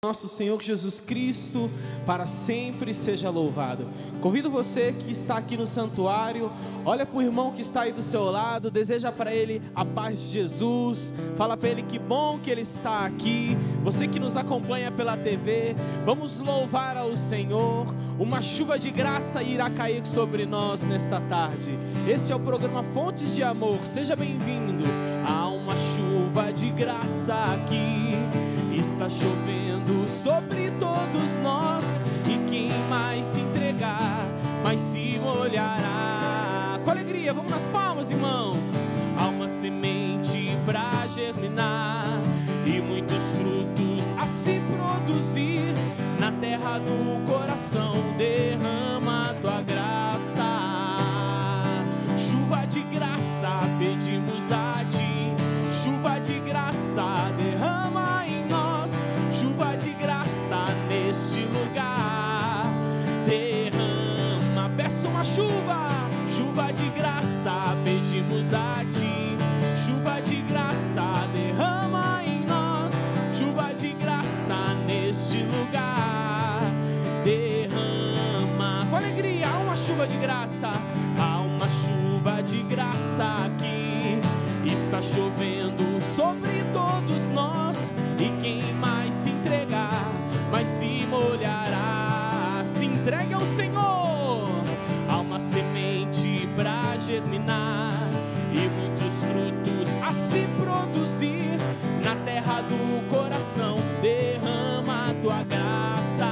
Nosso Senhor Jesus Cristo, para sempre seja louvado. Convido você que está aqui no santuário, olha para o irmão que está aí do seu lado, deseja para ele a paz de Jesus, fala para ele que bom que ele está aqui. Você que nos acompanha pela TV, vamos louvar ao Senhor. Uma chuva de graça irá cair sobre nós nesta tarde. Este é o programa Fontes de Amor, seja bem-vindo. Há uma chuva de graça aqui, está chovendo sobre todos nós, e quem mais se entregar, mais se molhará. Com alegria, vamos nas palmas, irmãos. Há uma semente pra germinar e muitos frutos a se produzir. Na terra do coração derrama a tua graça. Chuva de graça pedimos a ti, chuva de graça derrama em nós, chuva de graça neste lugar, derrama, peço uma chuva, chuva de graça pedimos a ti, chuva de graça derrama em nós, chuva de graça neste lugar, derrama, com alegria, há uma chuva de graça, há uma chuva de graça aqui, está chovendo sobre todos nós, e quem mais se entregar, mais se molhará. Se entregue ao Senhor. Há uma semente pra germinar e muitos frutos a se produzir. Na terra do coração derrama a tua graça.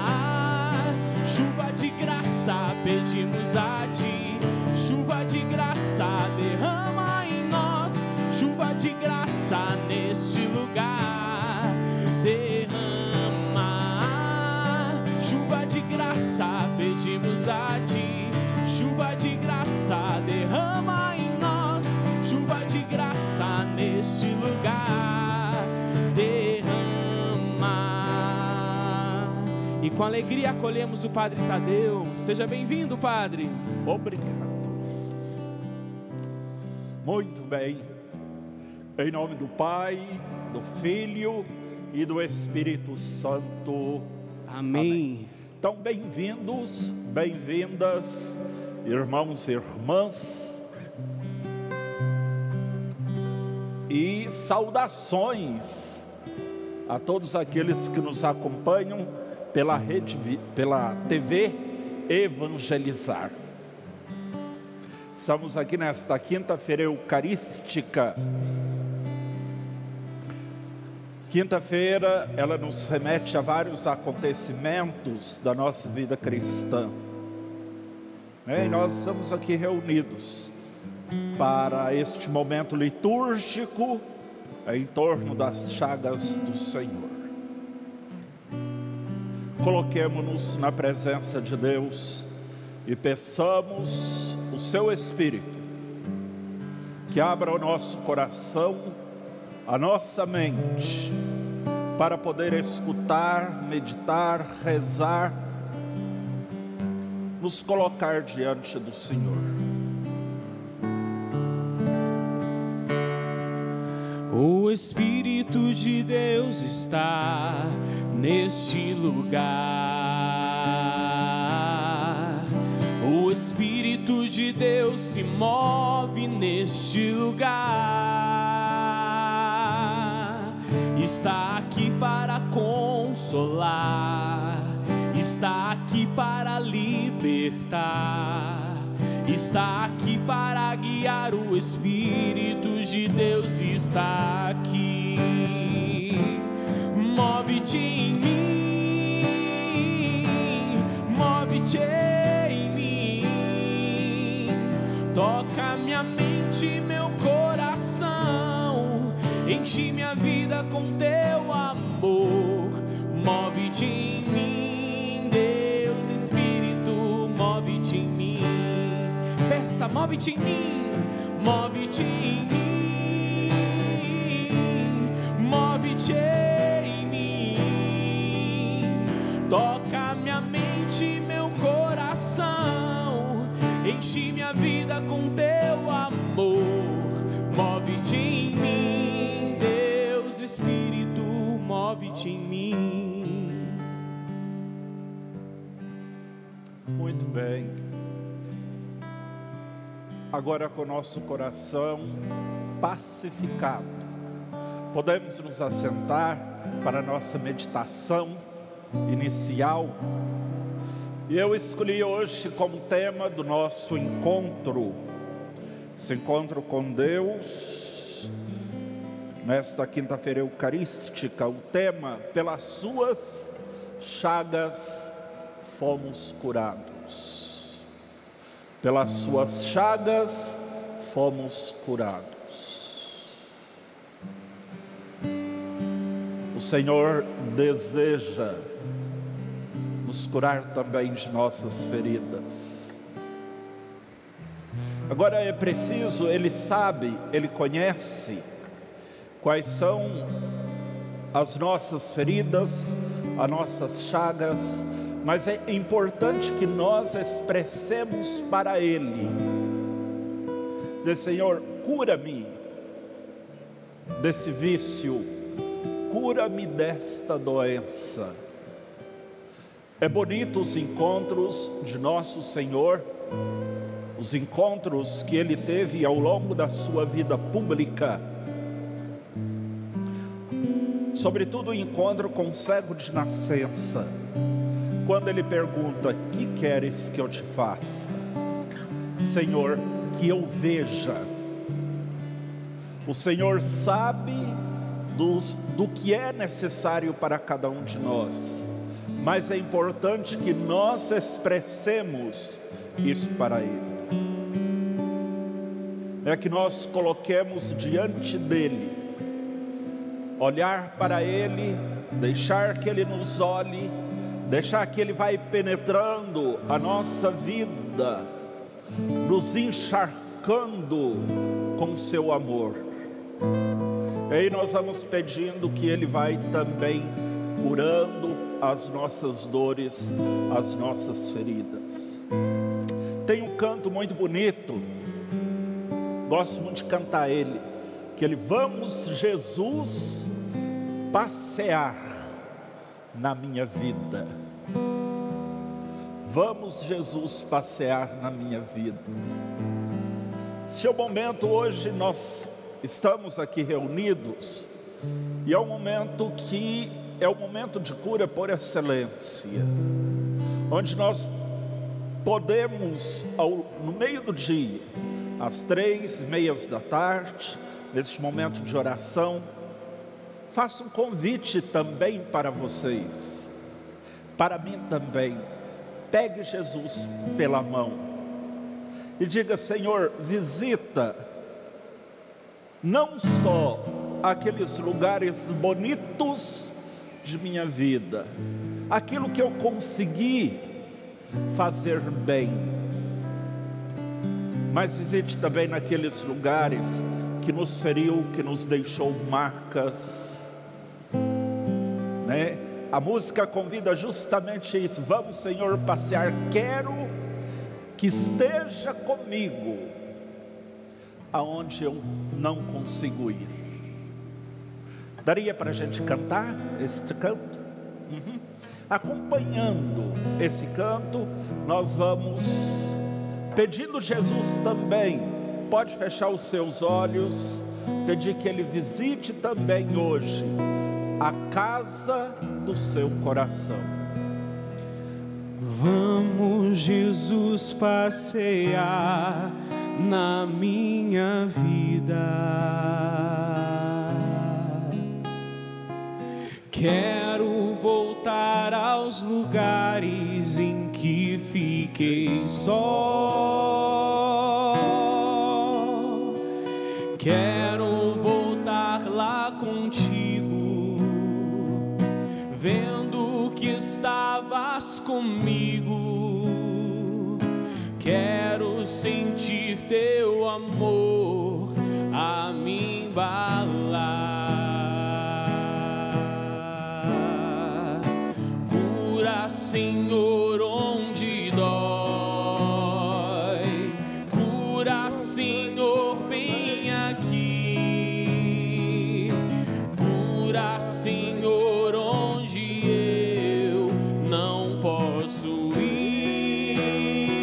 Chuva de graça pedimos a ti, chuva de graça derrama em nós, chuva de graça neste lugar, derrama, chuva de graça pedimos a ti, chuva de graça derrama em nós, chuva de graça neste lugar, derrama. E com alegria acolhemos o Padre Tadeu. Seja bem-vindo, Padre. Obrigado. Muito bem. Em nome do Pai, do Filho e do Espírito Santo. Amém. Então, bem-vindos, bem-vindas, irmãos e irmãs. E saudações a todos aqueles que nos acompanham pela TV Evangelizar. Estamos aqui nesta quinta-feira eucarística. Quinta-feira, ela nos remete a vários acontecimentos da nossa vida cristã. E nós estamos aqui reunidos para este momento litúrgico em torno das chagas do Senhor. Coloquemo-nos na presença de Deus e peçamos o seu Espírito que abra o nosso coração, a nossa mente, para poder escutar, meditar, rezar, nos colocar diante do Senhor. O Espírito de Deus está neste lugar. O Espírito de Deus se move neste lugar. Está aqui para consolar, está aqui para libertar, está aqui para guiar. O Espírito de Deus está aqui. Move-te em mim, move-te em mim, toca minha mente, meu coração, enche minha vida com teu amor. Move-te em mim, Deus Espírito, move-te em mim. Peça, move-te em mim, move-te em mim, move-te em mim, toca minha mente, meu coração, enche minha vida com teu amor. Move-te em mim, Deus Espírito, move-te em mim. bem. Agora, com o nosso coração pacificado, podemos nos assentar para a nossa meditação inicial. E eu escolhi hoje como tema do nosso encontro, esse encontro com Deus, nesta quinta-feira eucarística, o tema: pelas suas chagas fomos curados. Pelas suas chagas fomos curados. O Senhor deseja nos curar também de nossas feridas. Agora é preciso, Ele sabe, Ele conhece quais são as nossas feridas, as nossas chagas, mas é importante que nós expressemos para Ele, dizer: Senhor, cura-me desse vício, cura-me desta doença. É bonito os encontros de nosso Senhor, os encontros que Ele teve ao longo da sua vida pública, sobretudo o encontro com o cego de nascença, quando Ele pergunta: que queres que eu te faça? Senhor, que eu veja. O Senhor sabe do que é necessário para cada um de nós, mas é importante que nós expressemos isso para Ele. É que nós coloquemos diante dEle, olhar para Ele, deixar que Ele nos olhe, deixar que Ele vai penetrando a nossa vida, nos encharcando com seu amor. E aí nós vamos pedindo que Ele vai também curando as nossas dores, as nossas feridas. Tem um canto muito bonito, gosto muito de cantar ele, que ele: vamos, Jesus, passear na minha vida. Vamos, Jesus, passear na minha vida. Este é o momento, hoje nós estamos aqui reunidos, e é um momento que é o momento de cura por excelência, onde nós podemos, no meio do dia, às 15h30, neste momento de oração, faço um convite também para vocês, para mim também. Pegue Jesus pela mão e diga: Senhor, visita não só aqueles lugares bonitos de minha vida, aquilo que eu consegui fazer bem, mas visite também naqueles lugares que nos feriu, que nos deixou marcas, né? A música convida justamente isso: vamos, Senhor, passear. Quero que esteja comigo aonde eu não consigo ir. Daria para a gente cantar este canto? Acompanhando esse canto, nós vamos pedindo Jesus também. Pode fechar os seus olhos, pedir que Ele visite também hoje a casa do seu coração. Vamos, Jesus, passear na minha vida. Quero voltar aos lugares em que fiquei só. Quero voltar lá contigo, vendo que estavas comigo. Quero sentir teu amor a me embalar. Cura, Senhor, onde dói. Cura, Senhor, bem aqui. Cura, Senhor, onde eu não posso ir.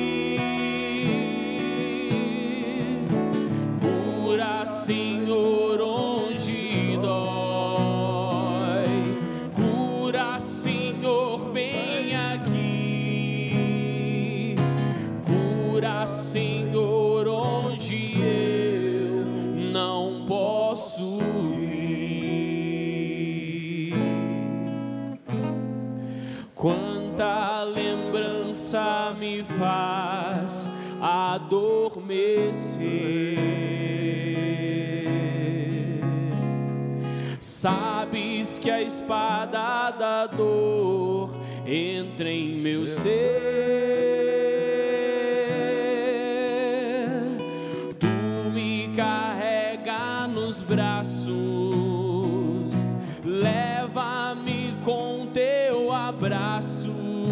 Senhor, onde dói. Cura, Senhor, bem aqui. Cura, Senhor, onde eu não posso ir. Quanta lembrança me faz adormecer. Sabes que a espada da dor entra em meu ser. Tu me carrega nos braços, leva-me com teu abraço.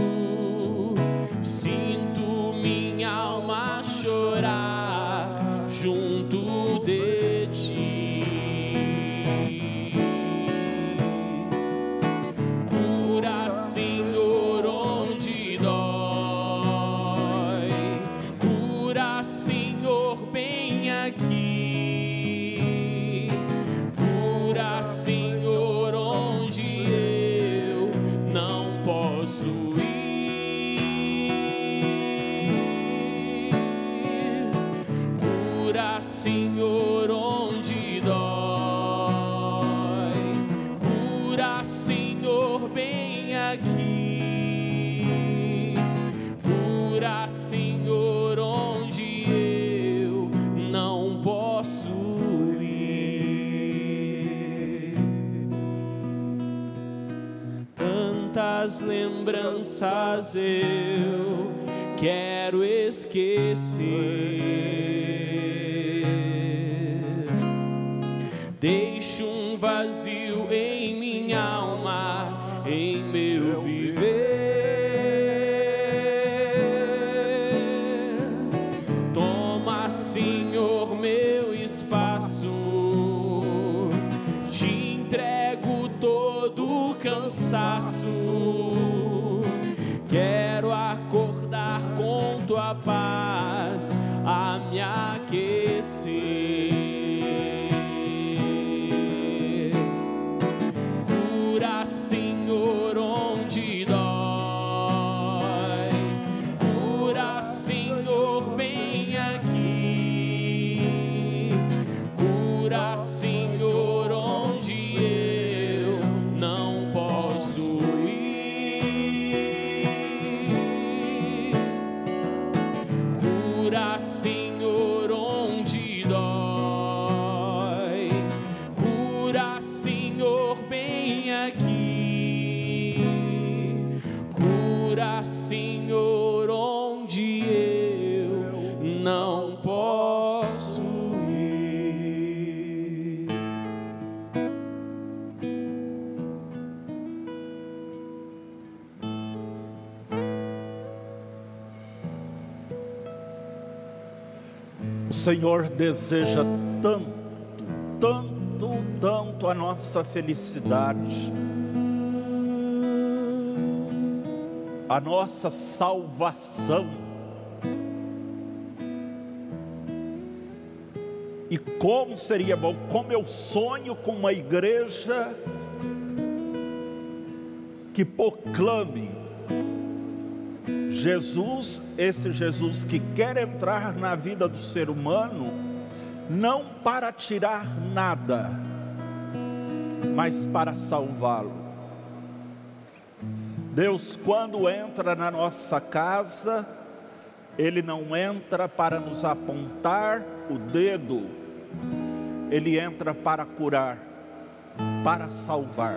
Sinto minha alma chorar junto de ti. Cura, Senhor, onde dói. Cura, Senhor, bem aqui. Cura, Senhor, onde eu não posso ir. Cura, Senhor, onde dói. Cura, Senhor, bem aqui. Cura, Senhor, onde eu não posso ir. Tantas lembranças eu quero esquecer. Deixo um vazio em minha alma, em meu viver. Toma, Senhor, meu espaço. Te entrego todo o cansaço. Quero acordar com tua paz a me aquecer. Cura, Senhor, onde dói. Cura, Senhor, bem aqui. Cura, Senhor, onde eu não posso ir. Cura, Senhor, onde dói. Cura, Senhor, bem aqui. Cura, Senhor, onde eu não posso ir. O Senhor deseja tanto, tanto, tanto a nossa felicidade, a nossa salvação. E como seria bom, como eu sonho com uma igreja que proclame Jesus, esse Jesus que quer entrar na vida do ser humano, não para tirar nada, mas para salvá-lo. Deus, quando entra na nossa casa, Ele não entra para nos apontar o dedo, Ele entra para curar, para salvar.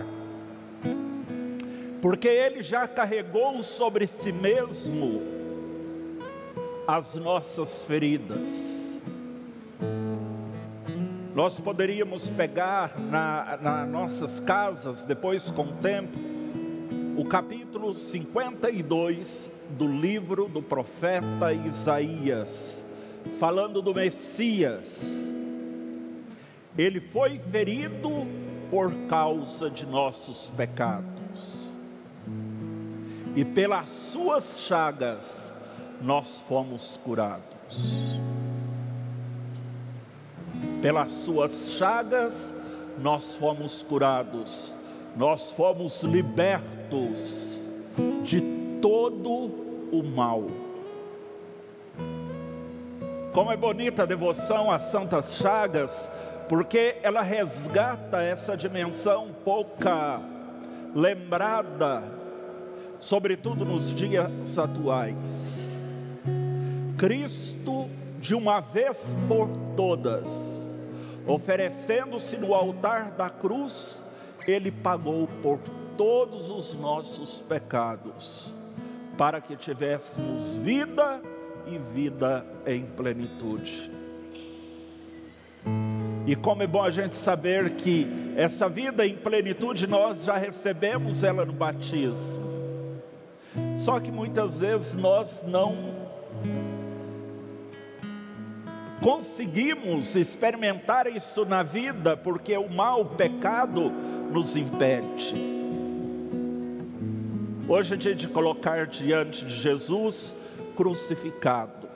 Porque Ele já carregou sobre si mesmo as nossas feridas. Nós poderíamos pegar nas nossas casas, depois com o tempo, o capítulo 52 do livro do profeta Isaías, falando do Messias. Ele foi ferido por causa de nossos pecados, e pelas suas chagas nós fomos curados. Pelas suas chagas nós fomos curados, nós fomos libertos de todo o mal. Como é bonita a devoção às santas chagas, porque ela resgata essa dimensão pouca lembrada, sobretudo nos dias atuais. Cristo, de uma vez por todas, oferecendo-se no altar da cruz, Ele pagou por todos os nossos pecados, para que tivéssemos vida e vida em plenitude. E como é bom a gente saber que essa vida em plenitude nós já recebemos ela no batismo. Só que muitas vezes nós não conseguimos experimentar isso na vida, porque o mal, o pecado nos impede. Hoje é dia de colocar diante de Jesus crucificado,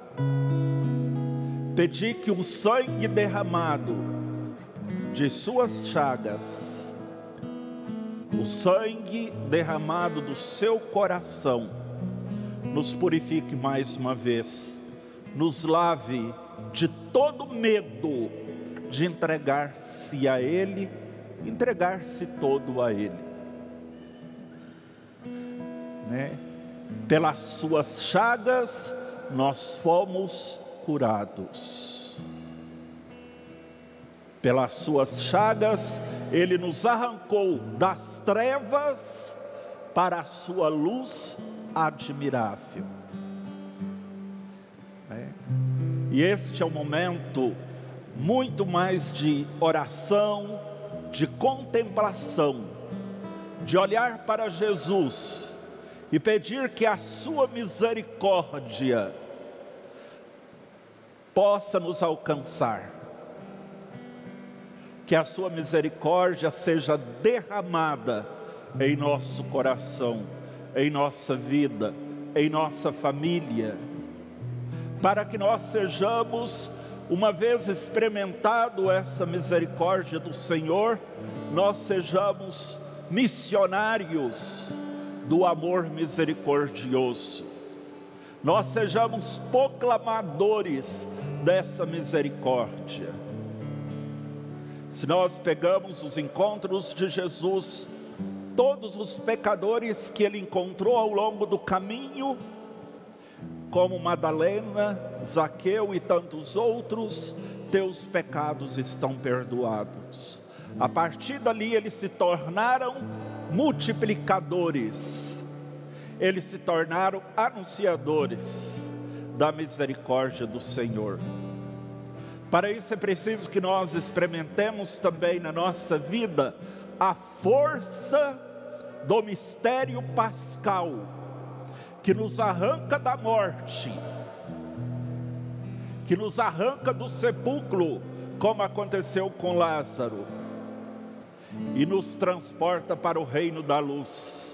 pedir que o sangue derramado de suas chagas, o sangue derramado do seu coração, nos purifique mais uma vez, nos lave de todo medo de entregar-se a Ele, entregar-se todo a Ele, né? Pelas suas chagas nós fomos curados. Pelas suas chagas Ele nos arrancou das trevas para a sua luz admirável. E este é um momento muito mais de oração, de contemplação, de olhar para Jesus e pedir que a sua misericórdia possa nos alcançar, que a sua misericórdia seja derramada em nosso coração, em nossa vida, em nossa família, para que nós sejamos, uma vez experimentado essa misericórdia do Senhor, nós sejamos missionários do amor misericordioso, nós sejamos proclamadores dessa misericórdia. Se nós pegamos os encontros de Jesus, todos os pecadores que Ele encontrou ao longo do caminho, como Madalena, Zaqueu e tantos outros, teus pecados estão perdoados. A partir dali eles se tornaram multiplicadores, eles se tornaram anunciadores da misericórdia do Senhor. Para isso é preciso que nós experimentemos também na nossa vida a força do mistério pascal, que nos arranca da morte, que nos arranca do sepulcro, como aconteceu com Lázaro, e nos transporta para o reino da luz.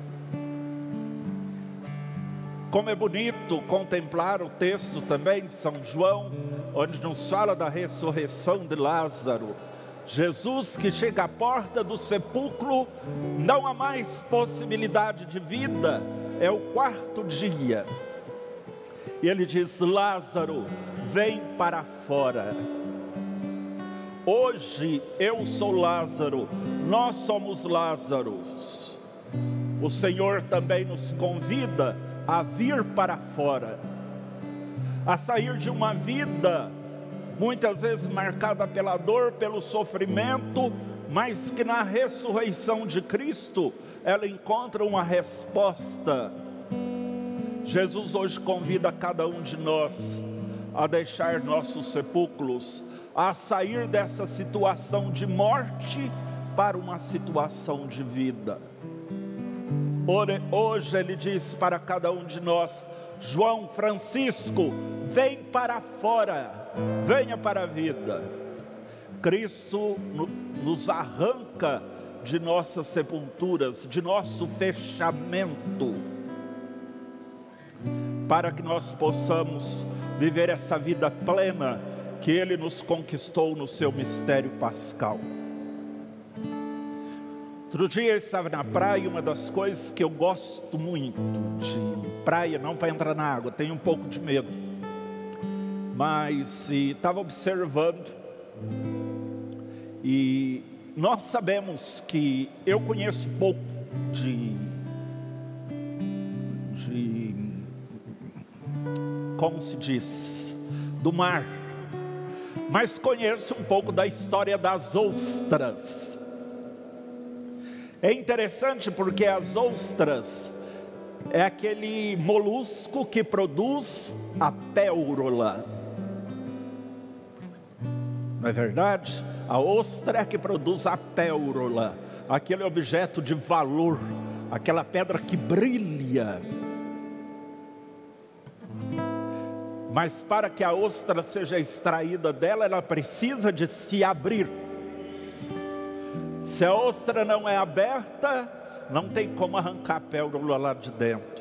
Como é bonito contemplar o texto também de São João, onde nos fala da ressurreição de Lázaro. Jesus que chega à porta do sepulcro, não há mais possibilidade de vida, é o quarto dia, e ele diz: Lázaro, vem para fora. Hoje eu sou Lázaro, nós somos Lázaros. O Senhor também nos convida a vir para fora, a sair de uma vida muitas vezes marcada pela dor, pelo sofrimento, mas que na ressurreição de Cristo ela encontra uma resposta. Jesus hoje convida cada um de nós a deixar nossos sepulcros, a sair dessa situação de morte para uma situação de vida. Hoje ele diz para cada um de nós: João Francisco, vem para fora, venha para a vida. Cristo nos arranca de nossas sepulturas, de nosso fechamento, para que nós possamos viver essa vida plena que Ele nos conquistou no seu mistério pascal. Outro dia eu estava na praia e uma das coisas que eu gosto muito de praia, não para entrar na água, tenho um pouco de medo, mas estava observando e nós sabemos que eu conheço pouco como se diz, do mar, mas conheço um pouco da história das ostras. É interessante porque as ostras é aquele molusco que produz a pérola. Não é verdade? A ostra é que produz a pérola, aquele objeto de valor, aquela pedra que brilha. Mas para que a ostra seja extraída dela, ela precisa de se abrir. Se a ostra não é aberta, não tem como arrancar a pérola lá de dentro.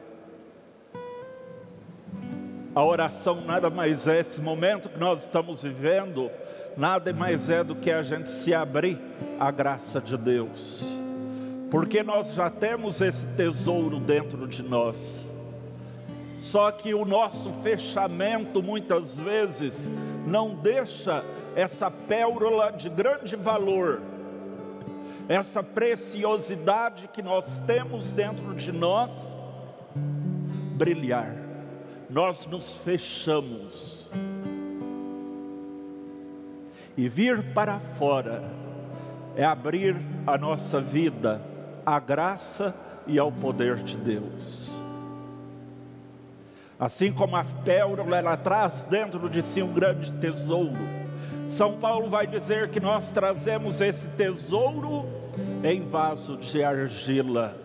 A oração nada mais é, esse momento que nós estamos vivendo, nada mais é do que a gente se abrir à graça de Deus. Porque nós já temos esse tesouro dentro de nós. Só que o nosso fechamento muitas vezes não deixa essa pérola de grande valor, essa preciosidade que nós temos dentro de nós, brilhar. Nós nos fechamos. E vir para fora é abrir a nossa vida à graça e ao poder de Deus. Assim como a pérola, ela traz dentro de si um grande tesouro. São Paulo vai dizer que nós trazemos esse tesouro em vaso de argila.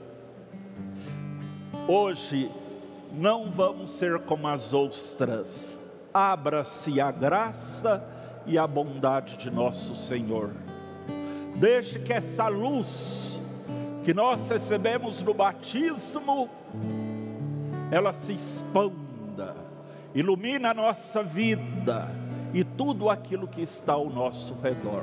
Hoje não vamos ser como as ostras. Abra-se a graça e a bondade de nosso Senhor. Deixe que essa luz que nós recebemos no batismo, ela se expanda, ilumina a nossa vida e tudo aquilo que está ao nosso redor.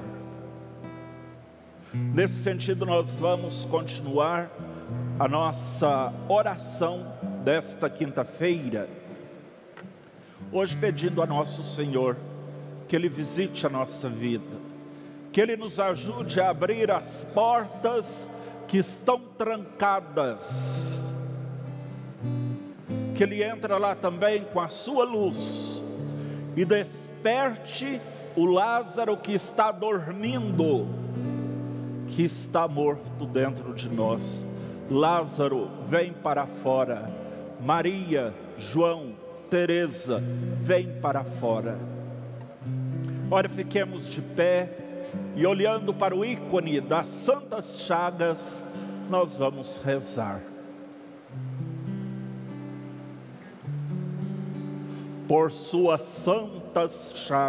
Nesse sentido, nós vamos continuar a nossa oração desta quinta-feira, hoje pedindo a nosso Senhor que Ele visite a nossa vida, que Ele nos ajude a abrir as portas que estão trancadas, que Ele entra lá também com a sua luz e desperte o Lázaro que está dormindo, que está morto dentro de nós. Lázaro, vem para fora. Maria, João, Teresa, vem para fora. Ora, fiquemos de pé e olhando para o ícone das santas chagas, nós vamos rezar. Por suas santas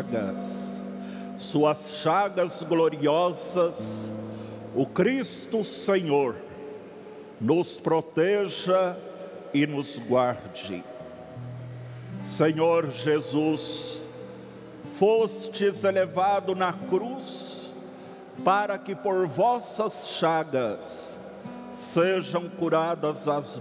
chagas gloriosas, o Cristo Senhor nos proteja e nos guarde. Senhor Jesus, fostes elevado na cruz para que por vossas chagas sejam curadas as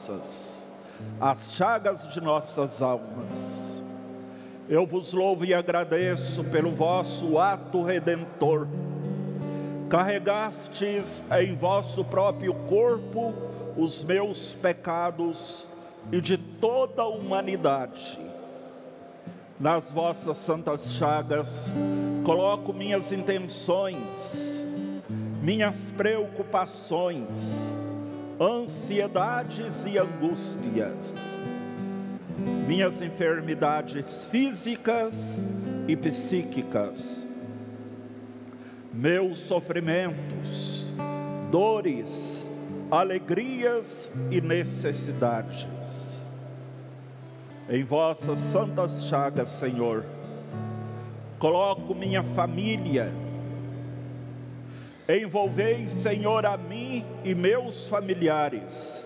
chagas de nossas almas. Eu vos louvo e agradeço pelo vosso ato redentor. Carregastes em vosso próprio corpo os meus pecados e de toda a humanidade. Nas vossas santas chagas coloco minhas intenções, minhas preocupações, ansiedades e angústias, minhas enfermidades físicas e psíquicas, meus sofrimentos, dores, alegrias e necessidades. Em vossas santas chagas, Senhor, coloco minha família. Envolvei, Senhor, a mim e meus familiares,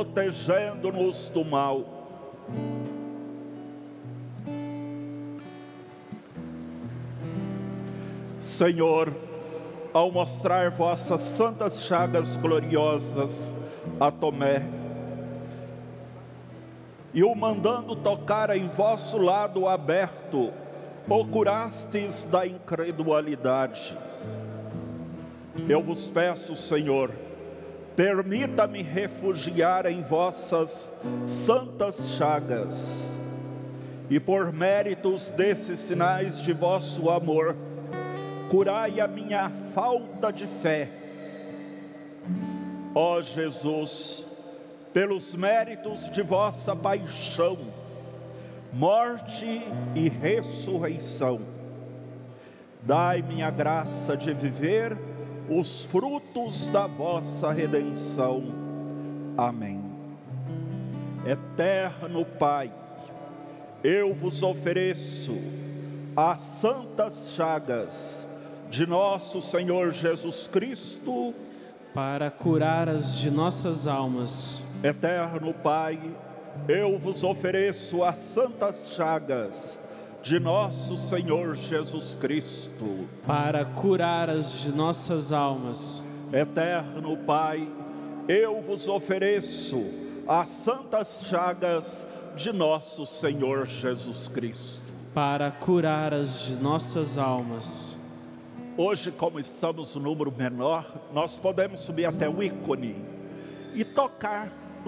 protegendo-nos do mal. Senhor, ao mostrar vossas santas chagas gloriosas a Tomé, e o mandando tocar em vosso lado aberto, o curastes da incredulidade. Eu vos peço, Senhor, permita-me refugiar em vossas santas chagas, e por méritos desses sinais de vosso amor, curai a minha falta de fé. Ó Jesus, pelos méritos de vossa paixão, morte e ressurreição, dai-me a graça de viver os frutos da vossa redenção. Amém. Eterno Pai, eu vos ofereço as santas chagas de nosso Senhor Jesus Cristo, para curar as de nossas almas. Eterno Pai, eu vos ofereço as santas chagas de nosso Senhor Jesus Cristo, para curar as de nossas almas. Eterno Pai, eu vos ofereço as santas chagas de nosso Senhor Jesus Cristo, para curar as de nossas almas. Hoje, como estamos no número menor, nós podemos subir até o ícone e tocar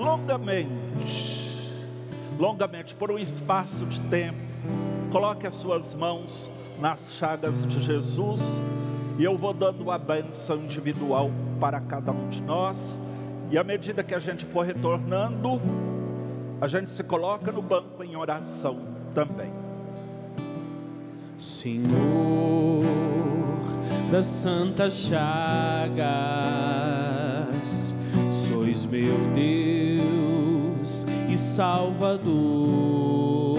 longamente, por um espaço de tempo. Coloque as suas mãos nas chagas de Jesus, e eu vou dando a bênção individual para cada um de nós, e à medida que a gente for retornando, a gente se coloca no banco em oração também. Senhor das santas chagas, sois meu Deus e Salvador.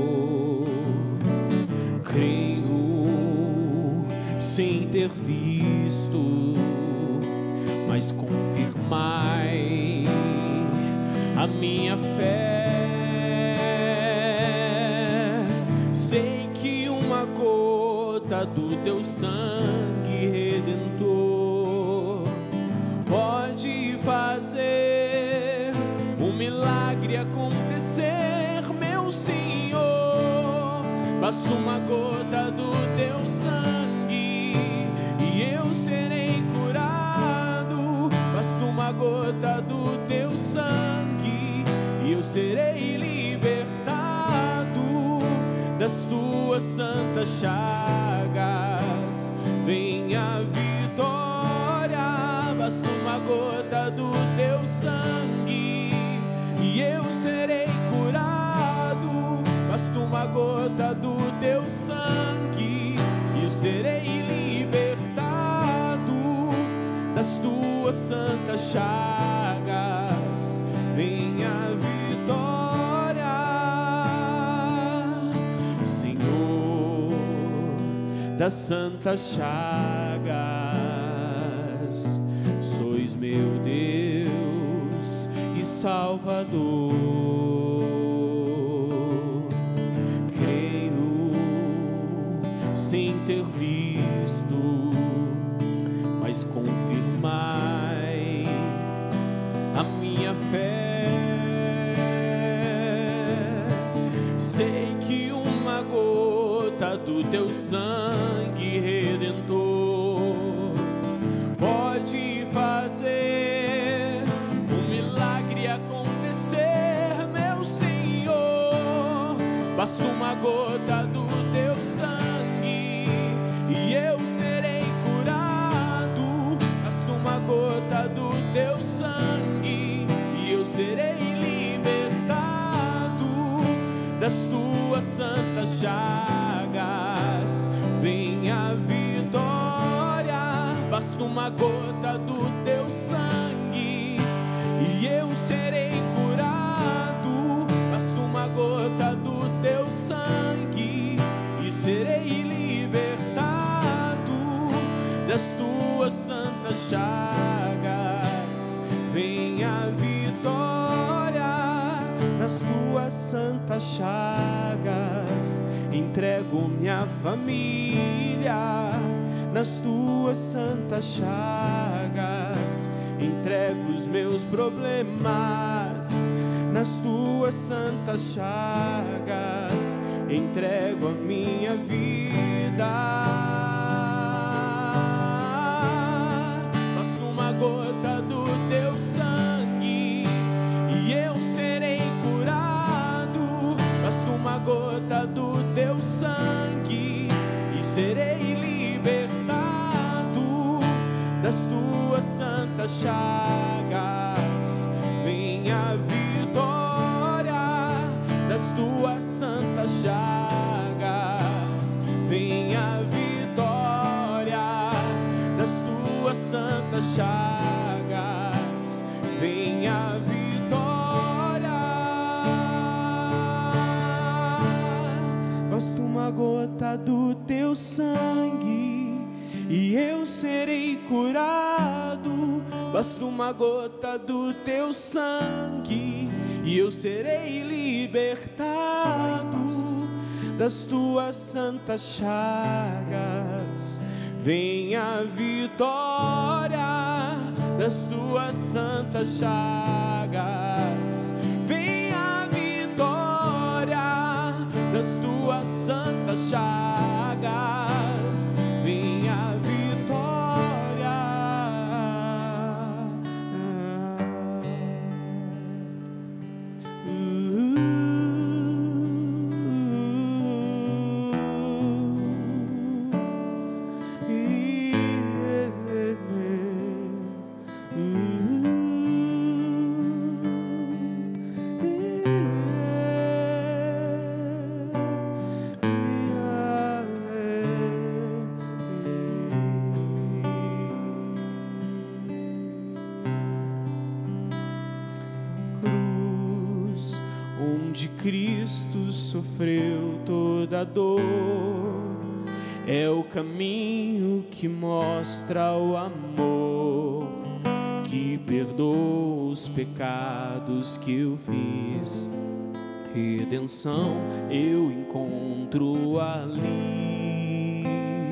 Creio sem ter visto, mas confirmai a minha fé. Sei que uma gota do teu sangue redentor pode fazer um milagre acontecer, meu Senhor. Basta uma gota do teu sangue e eu serei curado. Basta uma gota do teu sangue e eu serei libertado das tuas santas chagas. Vem a vitória. Basta uma gota do teu sangue e eu serei curado. Basta uma gota do teu sangue e eu serei libertado das tuas santas chagas. Vem a vitória, Senhor das santas chagas, sois meu Deus e Salvador. Sem ter visto, mas confirmai a minha fé. Sei que uma gota do teu sangue redentor pode fazer um milagre acontecer, meu Senhor. Basta uma gota do teu sangue e eu serei curado. Basta uma gota do teu sangue e eu serei libertado das tuas santas chagas. Vem a vitória. Basta uma gota do teu sangue e eu serei curado. Basta uma gota do teu sangue e serei libertado das tuas santas chagas. Vem a vitória nas tuas santas chagas. Entrego minha família nas tuas santas chagas entrego os meus problemas, nas tuas santas chagas entrego a minha vida. Basta uma gota do teu sangue e eu serei curado. Basta uma gota do teu sangue e serei libertado das tuas santas chagas. Vem a vitória das tuas santas chagas. Vem a vitória das tuas santas chagas. Vem a vitória. Basta uma gota do teu sangue e eu serei curado. Basta uma gota do teu sangue e eu serei libertado das tuas santas chagas. Vem a vitória das tuas santas chagas. Vem a vitória das tuas santas chagas. Vem a vitória. Cristo sofreu toda a dor, é o caminho que mostra o amor, que perdoa os pecados que eu fiz. Redenção eu encontro ali.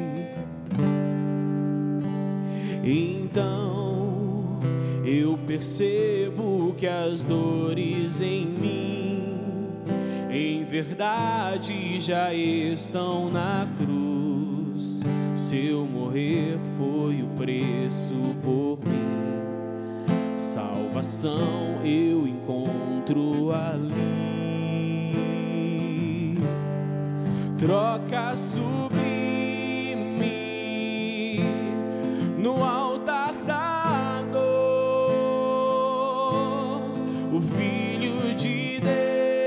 Então eu percebo que as dores em mim em verdade já estão na cruz. Seu morrer foi o preço por mim. Salvação eu encontro ali. Troca sublime no altar da dor. O Filho de Deus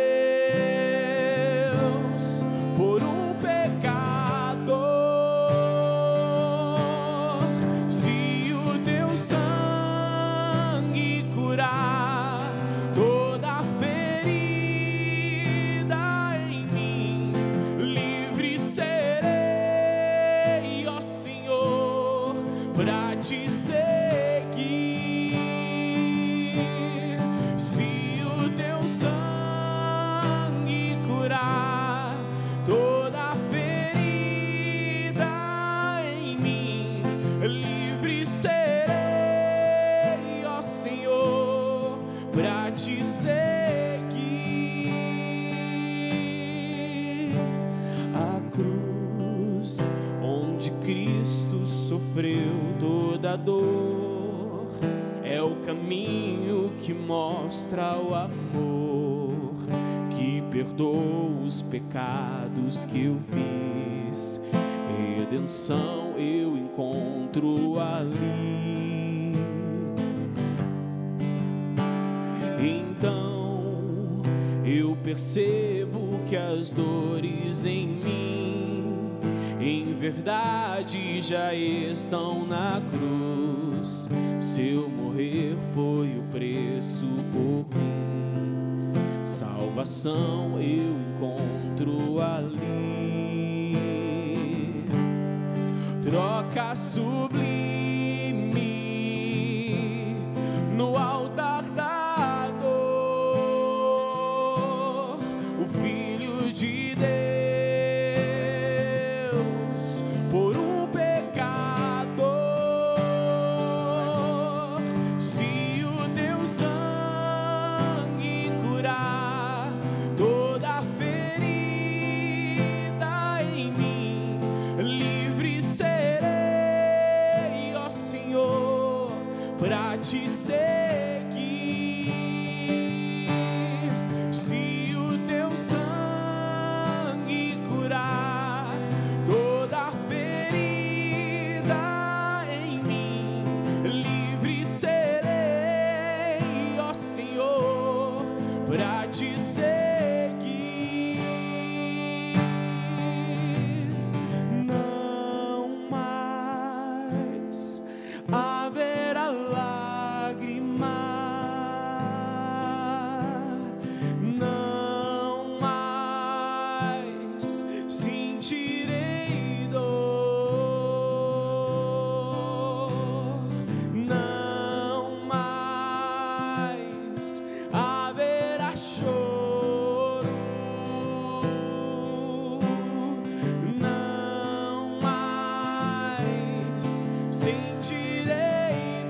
dor, é o caminho que mostra o amor, que perdoa os pecados que eu fiz. Redenção eu encontro ali. Então eu percebo que as dores em mim em verdade já estão na cruz. Seu morrer foi o preço por mim. Salvação eu encontro ali. Troca sublime no altar da dor. O Filho de Deus por um pecado pra te seguir. Se o teu sangue curar toda ferida em mim, livre serei, ó Senhor, pra te seguir. Não mais haverá lágrima, não mais sentirei dor, não mais haverá choro, não mais sentirei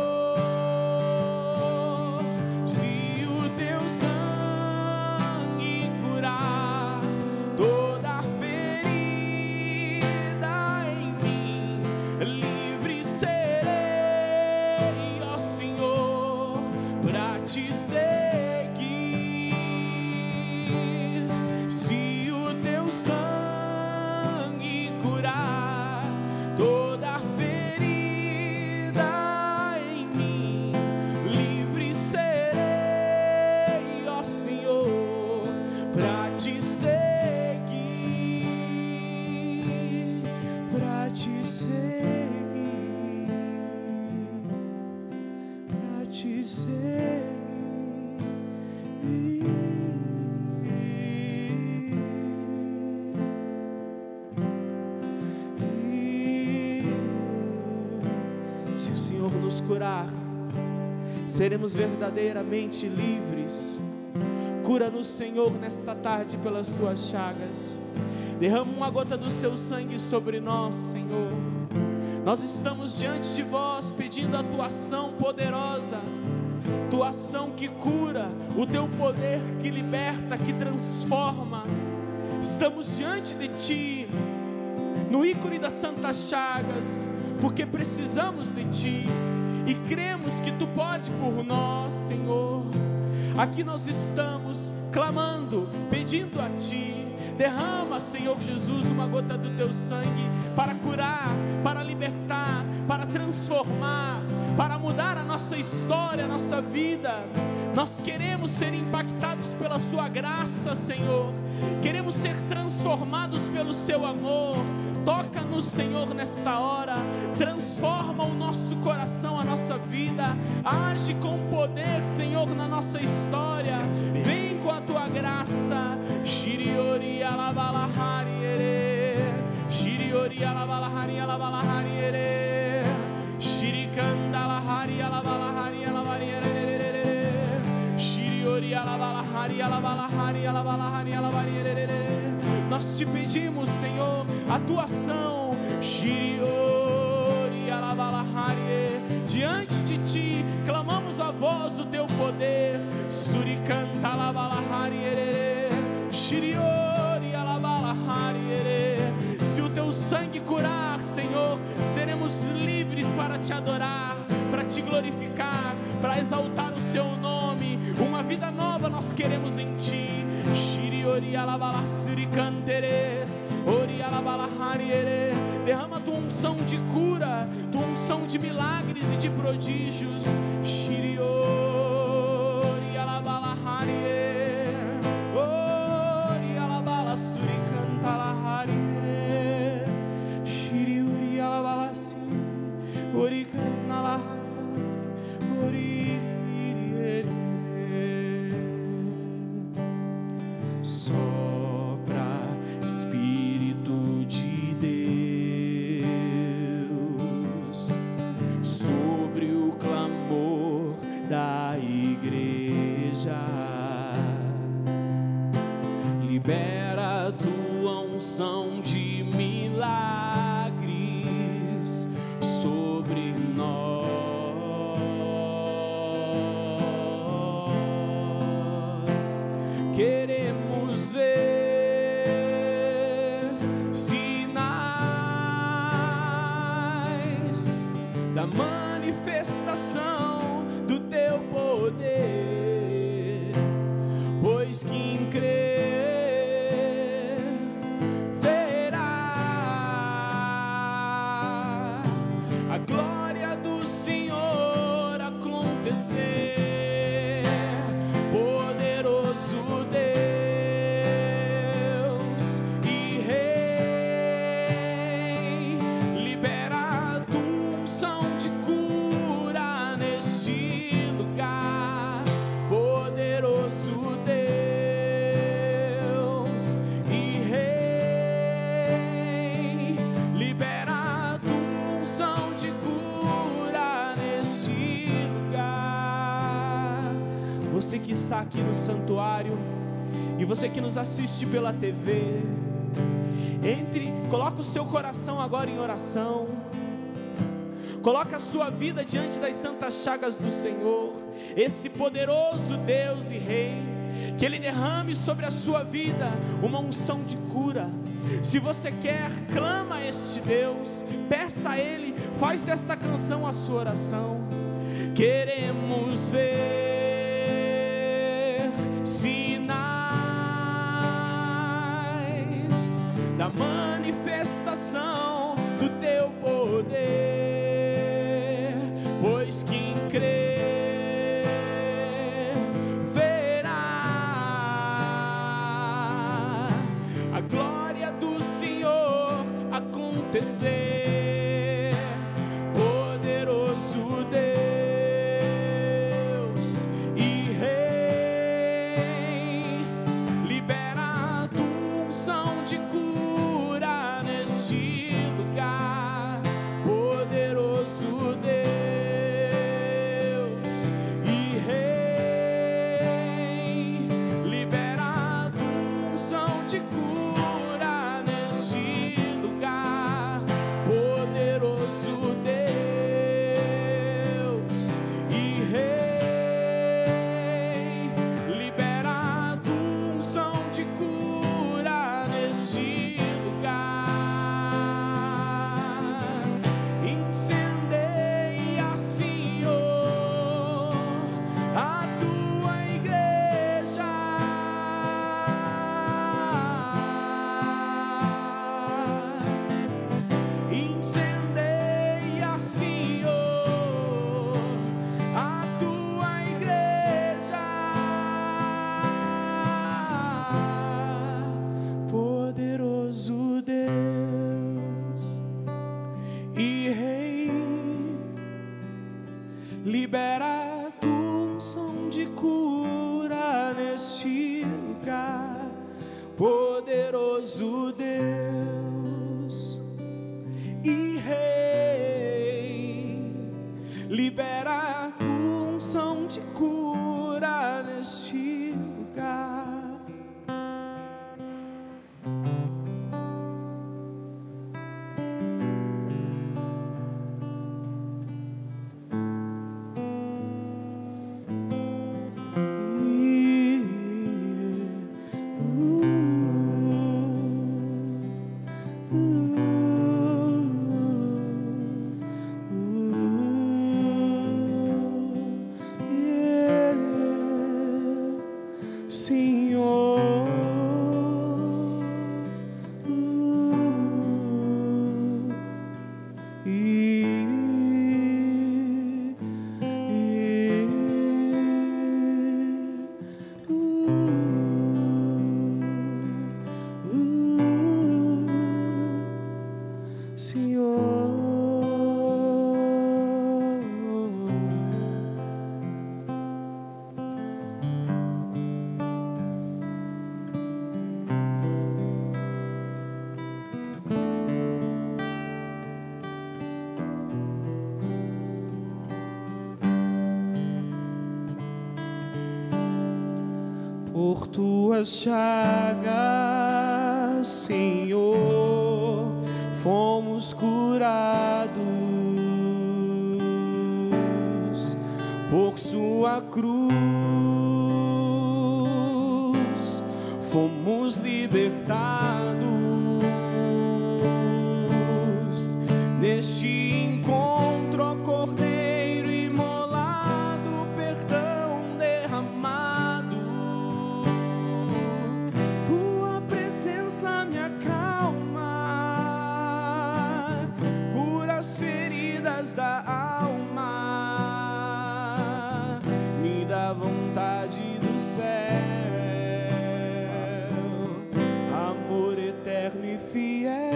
dor. Se o teu sangue curar toda ferida em mim, livre serei, ó Senhor, pra te seguir. Se o teu sangue curar toda ferida em mim, livre serei, ó Senhor, pra te seguir, pra te seguir, pra te seguir. Se o Senhor nos curar, seremos verdadeiramente livres. Cura-nos, Senhor, nesta tarde pelas suas chagas. Derrama uma gota do seu sangue sobre nós, Senhor. Nós estamos diante de vós pedindo a tua ação poderosa, tua ação que cura, o teu poder que liberta, que transforma. Estamos diante de ti, no ícone das santas chagas, porque precisamos de ti e cremos que tu pode por nós, Senhor. Aqui nós estamos clamando, pedindo a ti. Derrama, Senhor Jesus, uma gota do teu sangue para curar, para libertar, para transformar, para mudar a nossa história, a nossa vida. Nós queremos ser impactados pela sua graça, Senhor. Queremos ser transformados pelo seu amor. Toca-nos, Senhor, nesta hora. Transforma o nosso coração, a nossa vida. Age com poder, Senhor, na nossa história. Vem com a tua graça. Shiriori alabalahari ere, Shiriori alabalahari alabalahari ere, Shirikandalahari alabalahari alabalahari ere, Shiriori alabalahari alabalahari alabalahari alabalahari ere. Nós te pedimos, Senhor, a tua ação. Shiriori alabalahari, diante de ti clamamos a voz do teu poder. Surikantalabalahari ere, Shiriori alabalahari ere. Se o teu sangue curar, Senhor, seremos livres para te adorar, para te glorificar, para exaltar o seu nome. Uma vida nova nós queremos em ti. Shiriori alabalahari canteres, ori alabalahari ere. Derrama tua unção de cura, tua unção de milagres e de prodígios. Shiriori alabalahari ere, ori alabalasuri cantalahari ere, Shiriori alabalasi, ori canalahari, ori ere. Sopra, Espírito de Deus, sobre o clamor da igreja. Libera a tua unção de milagres sobre nós. Queremos ver sinais da manifestação manifestação do teu poder, pois quem crê verá a glória do Senhor acontecer. Poderoso Deus e Rei, libera a tua unção de cura neste lugar. Poderoso Deus e Rei, libera a tua unção de cura neste lugar. Você que está aqui no santuário e você que nos assiste pela TV, coloca o seu coração agora em oração. Coloca a sua vida diante das santas chagas do Senhor. Esse poderoso Deus e Rei, que Ele derrame sobre a sua vida uma unção de cura. Se você quer, clama a este Deus, peça a Ele, faz desta canção a sua oração. Queremos ver sinais da manifestação do teu poder, pois quem crê verá a glória do Senhor acontecer. Poderoso Deus e Rei, libera a tua unção de cura neste lugar. Poderoso Deus e Rei, libera a tua unção de cura neste lugar. Poderoso Deus e Rei, libera a tua unção de cura neste lugar. Incendeia, Senhor, a tua igreja. Incendeia, Senhor, a tua igreja. Poderoso Deus e Rei, libera a tua unção de cura neste lugar. Poderoso Deus e Rei, libera a tua unção de cura neste lugar. Senhor, por tuas chagas, Senhor, fomos curados. Por sua cruz fomos libertados. Neste encontro, ó Cordeiro feridas da alma, me dá vontade do céu, amor eterno e fiel.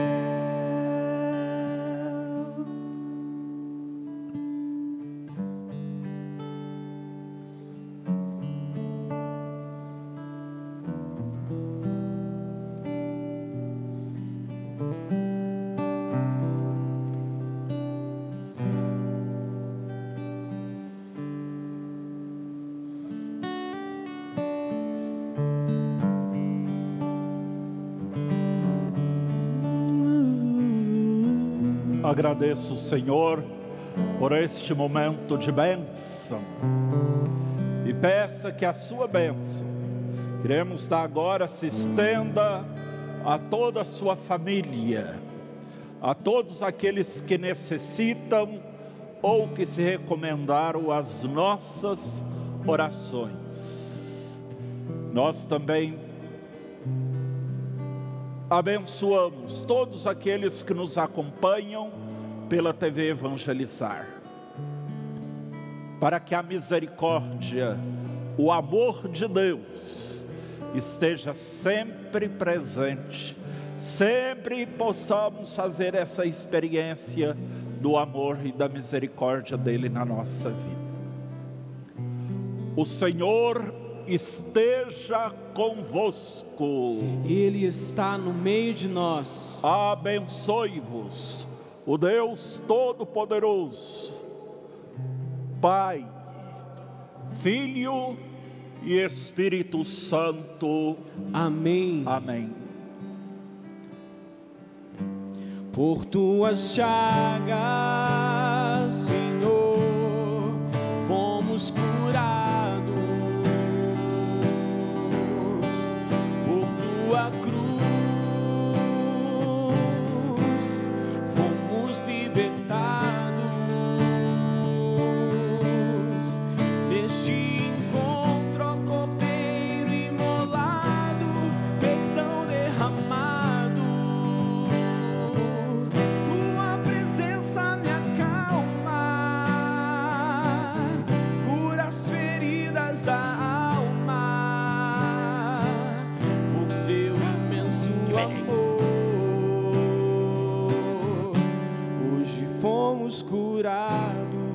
Agradeço, Senhor, por este momento de bênção e peça que a sua bênção, queremos dar agora, se estenda a toda a sua família, a todos aqueles que necessitam ou que se recomendaram às nossas orações. Nós também abençoamos todos aqueles que nos acompanham pela TV Evangelizar, para que a misericórdia, o amor de Deus esteja sempre presente, sempre possamos fazer essa experiência do amor e da misericórdia dele na nossa vida. O Senhor esteja convosco. Ele está no meio de nós. Abençoe-vos o Deus Todo-Poderoso, Pai, Filho e Espírito Santo. Amém. Amém. Por tuas chagas, Senhor, fomos curados. Por tua cruz, fomos libertados. Neste encontro, ó Cordeiro imolado, perdão derramado. Tua presença me acalma, cura as feridas da alma, por seu imenso amor. Hoje fomos curados.